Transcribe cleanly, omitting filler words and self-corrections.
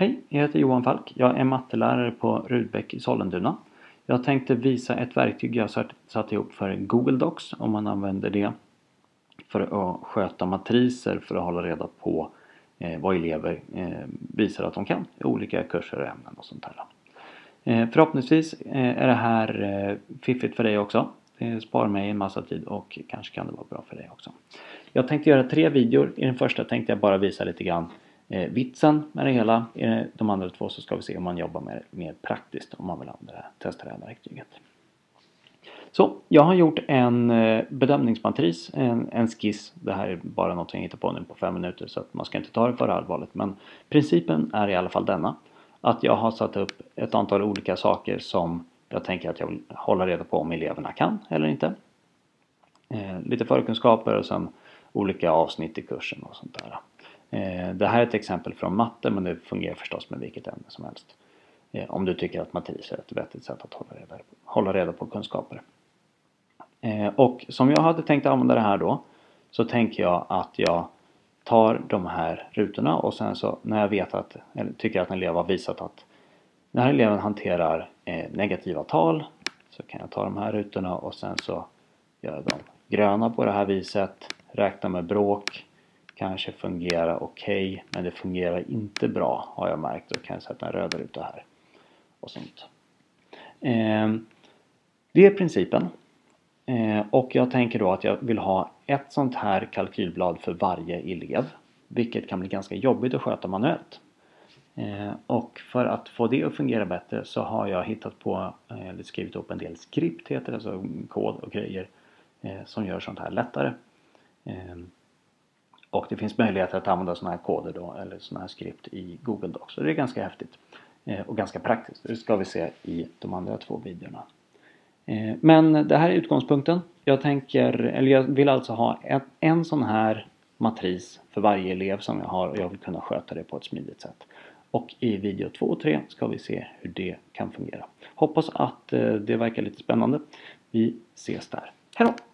Hej, jag heter Johan Falk. Jag är mattelärare på Rudbeck i Sollentuna. Jag tänkte visa ett verktyg jag satt ihop för Google Docs, om man använder det för att sköta matriser för att hålla reda på vad elever visar att de kan i olika kurser och ämnen och sånt här. Förhoppningsvis är det här fiffigt för dig också. Det sparar mig en massa tid och kanske kan det vara bra för dig också. Jag tänkte göra 3 videor. I den första tänkte jag bara visa lite grann vitsen med det hela. I de andra 2 så ska vi se om man jobbar med det mer praktiskt, om man vill testa det här verktyget. Så, jag har gjort en bedömningsmatris, en skiss. Det här är bara något jag hittar på nu på 5 minuter, så att man ska inte ta det för allvarligt. Men principen är i alla fall denna. Att jag har satt upp ett antal olika saker som jag tänker att jag vill hålla reda på om eleverna kan eller inte. Lite förkunskaper och sen olika avsnitt i kursen och sånt där. Det här är ett exempel från matte, men det fungerar förstås med vilket ämne som helst. Om du tycker att matris är ett vettigt sätt att hålla reda på kunskaper. Och som jag hade tänkt använda det här då, så tänker jag att jag tar de här rutorna och sen så när jag vet att, eller tycker att en elev har visat att den här eleven hanterar negativa tal, så kan jag ta de här rutorna och sen så göra dem gröna på det här viset, räkna med bråk. Kanske fungerar okej, men det fungerar inte bra har jag märkt. Då kan jag sätta en röd ruta här. Och sånt. Det är principen. Och jag tänker då att jag vill ha ett sånt här kalkylblad för varje elev. Vilket kan bli ganska jobbigt att sköta manuellt. Och för att få det att fungera bättre så har jag hittat på, eller skrivit upp en del skript heter det, alltså kod och grejer som gör sånt här lättare. Och det finns möjligheter att använda sådana här koder då, eller sådana här skript i Google Docs. Så det är ganska häftigt. Och ganska praktiskt. Det ska vi se i de andra 2 videorna. Men det här är utgångspunkten. Jag vill alltså ha en sån här matris för varje elev som jag har. Och jag vill kunna sköta det på ett smidigt sätt. Och i video 2 och 3 ska vi se hur det kan fungera. Hoppas att det verkar lite spännande. Vi ses där. Hej då!